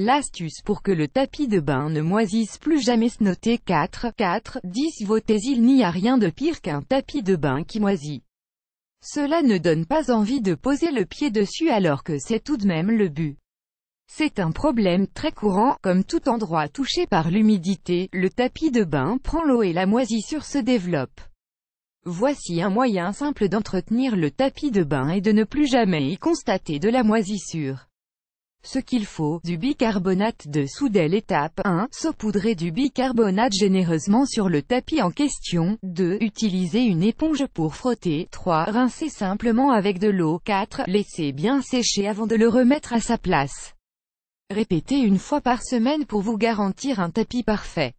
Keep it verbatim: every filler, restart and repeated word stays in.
L'astuce pour que le tapis de bain ne moisisse plus jamais. Notez quatre, quatre, dix. Votez. Il n'y a rien de pire qu'un tapis de bain qui moisit. Cela ne donne pas envie de poser le pied dessus alors que c'est tout de même le but. C'est un problème très courant, comme tout endroit touché par l'humidité, le tapis de bain prend l'eau et la moisissure se développe. Voici un moyen simple d'entretenir le tapis de bain et de ne plus jamais y constater de la moisissure. Ce qu'il faut, du bicarbonate de soude. Étape un. Saupoudrer du bicarbonate généreusement sur le tapis en question. deux. Utiliser une éponge pour frotter. trois. Rincer simplement avec de l'eau. quatre. Laisser bien sécher avant de le remettre à sa place. Répétez une fois par semaine pour vous garantir un tapis parfait.